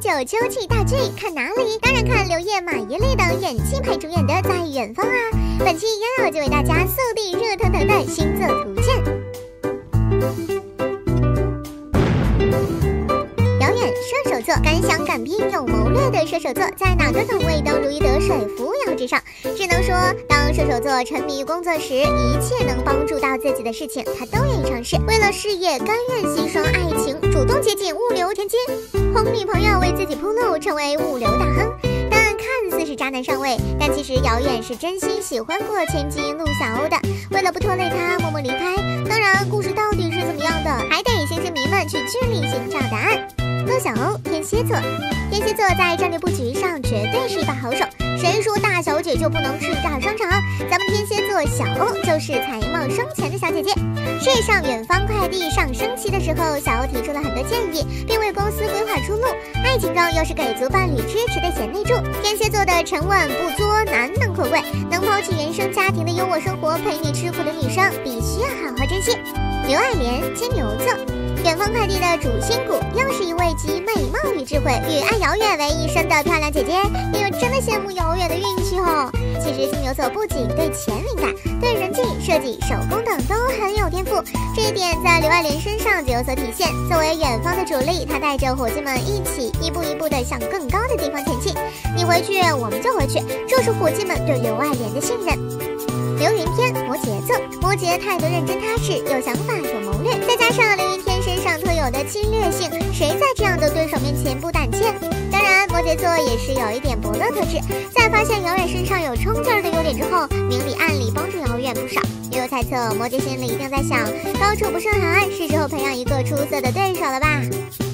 2019秋季大剧看哪里？当然看刘烨、马伊琍等演技派主演的《在远方》啊！本期悠悠就为大家速递热腾腾的星座图鉴。遥远射手座，敢想敢拼有谋略的射手座，在哪个岗位都如鱼得水，扶摇直上。只能说，当射手座沉迷于工作时，一切能帮助到自己的事情，他都愿意尝试。为了事业，甘愿牺牲爱情，主动接近物流天机，哄女朋友为自己铺路，成为物流大亨。但看似是渣男上位，但其实遥远是真心喜欢过千金陆小欧的。为了不拖累他，默默离开。当然，故事到底是怎么样的，还得星星迷们去剧里寻找答案。陆小欧，天蝎座，天蝎座在战略布局上绝对是一把好手。谁说大小姐就不能叱咤商场？咱们天蝎座小欧就是才貌双全的小姐姐。事业上，远方快递上升期的时候，小欧提出了很多建议，并为公司规划出路。爱情中又是给足伴侣支持的贤内助。天蝎座的沉稳不作，难能可贵，能抛弃原生家庭的优渥生活，陪你吃苦的女生，必须要好好珍惜。刘爱莲，金牛座。远方快递的主心骨又是一位集美貌与智慧与爱遥远为一身的漂亮姐姐，也有真的羡慕遥远的运气哦。其实金牛座不仅对钱敏感，对人际、设计、手工等都很有天赋，这一点在刘爱莲身上就有所体现。作为远方的主力，她带着伙计们一起一步一步的向更高的地方前进。你回去，我们就回去，这是伙计们对刘爱莲的信任。刘云天，摩羯座，摩羯态度认真踏实，有想法有谋略，再加上刘云天身上特有的侵略性，谁在这样的对手面前不胆怯？当然，摩羯座也是有一点伯乐特质，在发现遥远身上有冲劲儿的优点之后，明里暗里帮助遥远不少。悠悠猜测，摩羯心里一定在想，高处不胜寒，是时候培养一个出色的对手了吧？